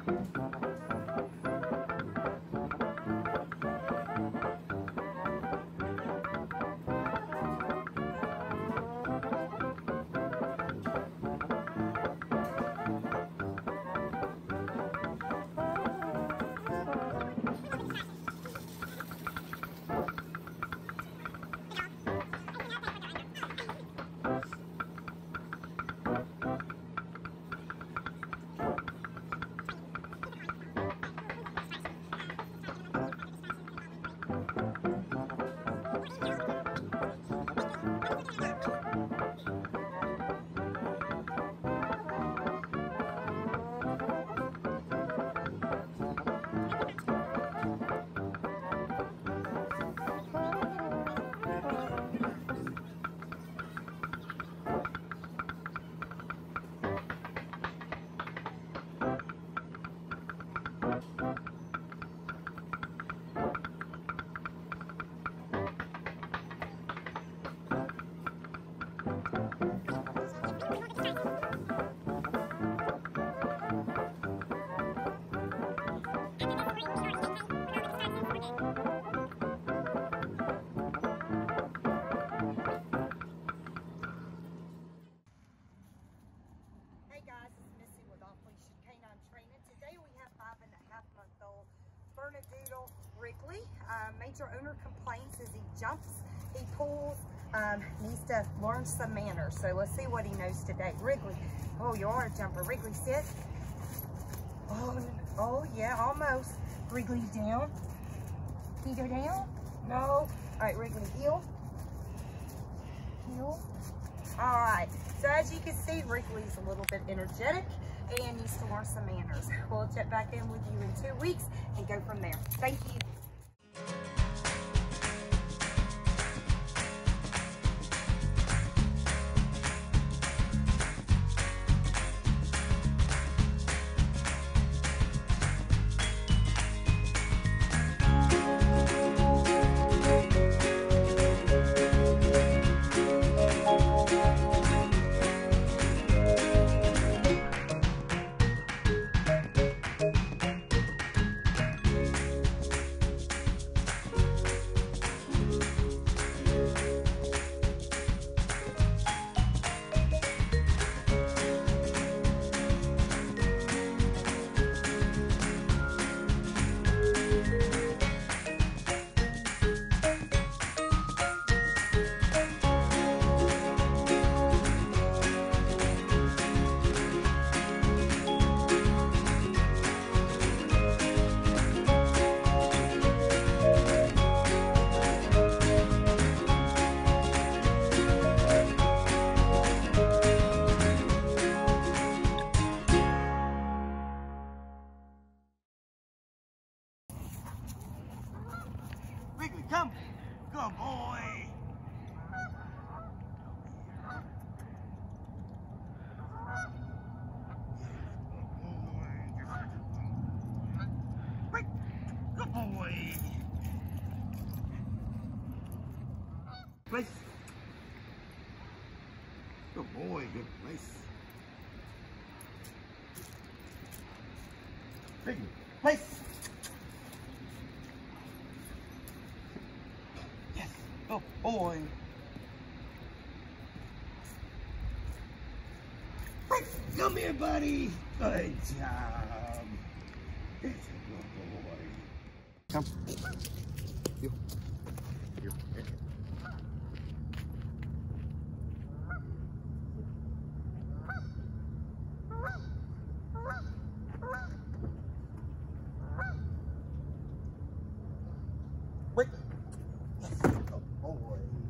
Leash K9 Training. Today we have 5.5-month-old Bernedoodle Wrigley. Major owner complaints as he jumps, he pulls, needs to learn some manners. So let's see what he knows today. Wrigley, oh, you are a jumper. Wrigley, sit. Oh yeah, almost. Wrigley, down. Can you go down? No. All right, Wrigley, heel. Heel. All right, so as you can see, Wrigley's a little bit energetic and needs to learn some manners. We'll check back in with you in 2 weeks and go from there. Thank you. Wrigley, come. Good boy. Good boy. Place. Good boy, good place. Wrigley, place. Yes, good boy. Come here, buddy. Good job. That's a good boy. Come. Here. Here. Here. Wait. Yes, good boy.